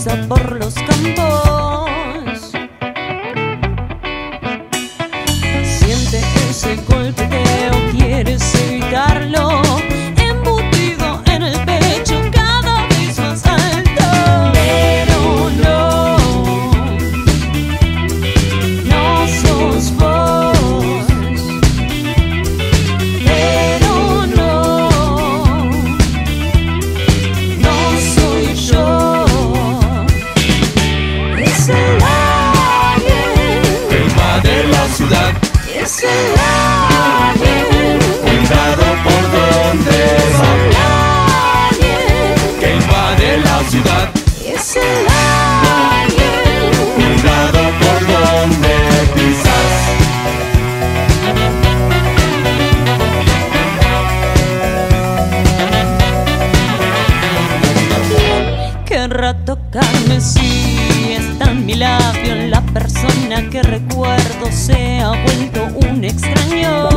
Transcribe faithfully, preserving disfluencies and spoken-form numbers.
pasa por los campos. Siente ese golpeteo, quieres evitarlo, embutido en el pecho cada vez más alto. Pero no, no sos vos. Pero no, no soy yo. Es el alguien que invade la ciudad. Es el alguien, Cuidado por donde es va, el alguien, que invade la ciudad. es el alguien. Cuidado por donde pisas. Querrá tocarme si está en mi labio. La persona que recuerdo se ha vuelto un extraño.